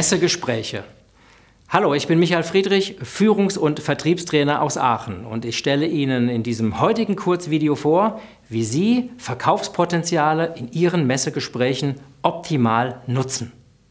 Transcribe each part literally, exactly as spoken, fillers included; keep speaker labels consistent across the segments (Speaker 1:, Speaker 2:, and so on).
Speaker 1: Messegespräche. Hallo, ich bin Michael Friedrich, Führungs- und Vertriebstrainer aus Aachen und ich stelle Ihnen in diesem heutigen Kurzvideo vor, wie Sie Verkaufspotenziale in Ihren Messegesprächen optimal nutzen.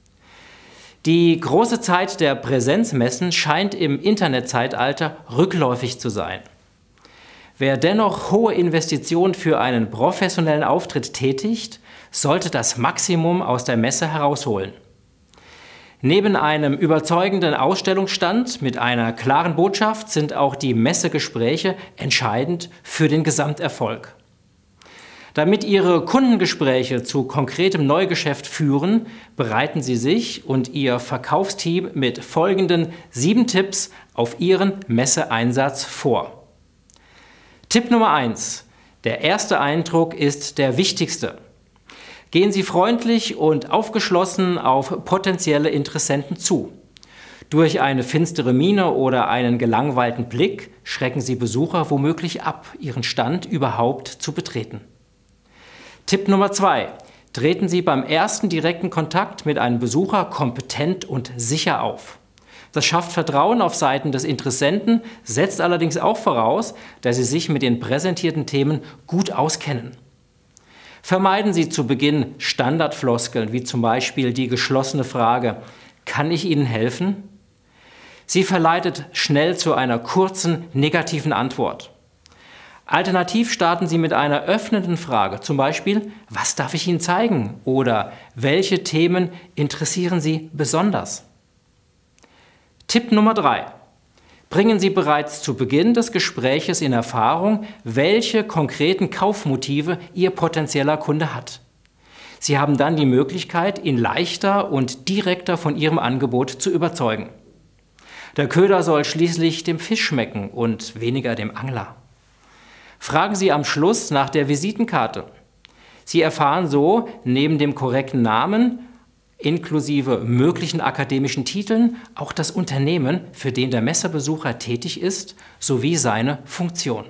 Speaker 1: Die große Zeit der Präsenzmessen scheint im Internetzeitalter rückläufig zu sein. Wer dennoch hohe Investitionen für einen professionellen Auftritt tätigt, sollte das Maximum aus der Messe herausholen. Neben einem überzeugenden Ausstellungsstand mit einer klaren Botschaft sind auch die Messegespräche entscheidend für den Gesamterfolg. Damit Ihre Kundengespräche zu konkretem Neugeschäft führen, bereiten Sie sich und Ihr Verkaufsteam mit folgenden sieben Tipps auf Ihren Messeeinsatz vor. Tipp Nummer eins. Der erste Eindruck ist der wichtigste. Gehen Sie freundlich und aufgeschlossen auf potenzielle Interessenten zu. Durch eine finstere Miene oder einen gelangweilten Blick schrecken Sie Besucher womöglich ab, Ihren Stand überhaupt zu betreten. Tipp Nummer zwei. Treten Sie beim ersten direkten Kontakt mit einem Besucher kompetent und sicher auf. Das schafft Vertrauen auf Seiten des Interessenten, setzt allerdings auch voraus, dass Sie sich mit den präsentierten Themen gut auskennen. Vermeiden Sie zu Beginn Standardfloskeln, wie zum Beispiel die geschlossene Frage: Kann ich Ihnen helfen? Sie verleitet schnell zu einer kurzen, negativen Antwort. Alternativ starten Sie mit einer öffnenden Frage, zum Beispiel: Was darf ich Ihnen zeigen? Oder welche Themen interessieren Sie besonders? Tipp Nummer drei. Bringen Sie bereits zu Beginn des Gespräches in Erfahrung, welche konkreten Kaufmotive Ihr potenzieller Kunde hat. Sie haben dann die Möglichkeit, ihn leichter und direkter von Ihrem Angebot zu überzeugen. Der Köder soll schließlich dem Fisch schmecken und weniger dem Angler. Fragen Sie am Schluss nach der Visitenkarte. Sie erfahren so neben dem korrekten Namen inklusive möglichen akademischen Titeln auch das Unternehmen, für den der Messebesucher tätig ist, sowie seine Funktion.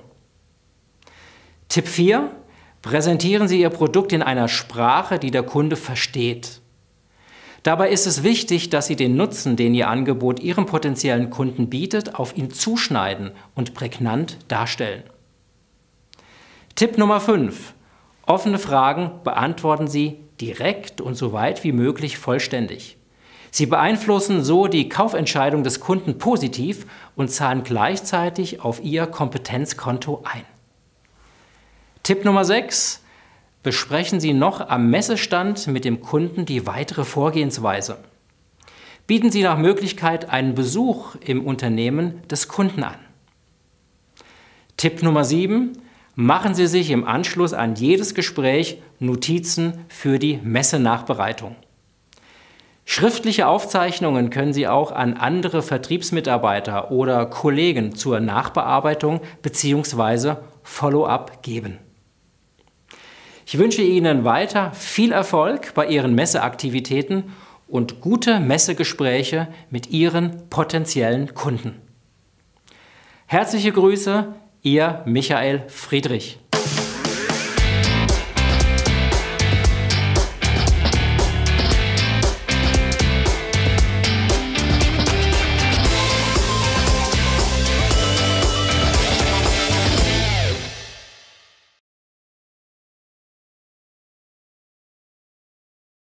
Speaker 1: Tipp vier. Präsentieren Sie Ihr Produkt in einer Sprache, die der Kunde versteht. Dabei ist es wichtig, dass Sie den Nutzen, den Ihr Angebot Ihrem potenziellen Kunden bietet, auf ihn zuschneiden und prägnant darstellen. Tipp Nummer fünf. Offene Fragen beantworten Sie direkt und so weit wie möglich vollständig. Sie beeinflussen so die Kaufentscheidung des Kunden positiv und zahlen gleichzeitig auf Ihr Kompetenzkonto ein. Tipp Nummer sechs. Besprechen Sie noch am Messestand mit dem Kunden die weitere Vorgehensweise. Bieten Sie nach Möglichkeit einen Besuch im Unternehmen des Kunden an. Tipp Nummer sieben. Machen Sie sich im Anschluss an jedes Gespräch Notizen für die Messenachbereitung. Schriftliche Aufzeichnungen können Sie auch an andere Vertriebsmitarbeiter oder Kollegen zur Nachbearbeitung bzw. Follow-up geben. Ich wünsche Ihnen weiter viel Erfolg bei Ihren Messeaktivitäten und gute Messegespräche mit Ihren potenziellen Kunden. Herzliche Grüße, Ihr Michael Friedrich.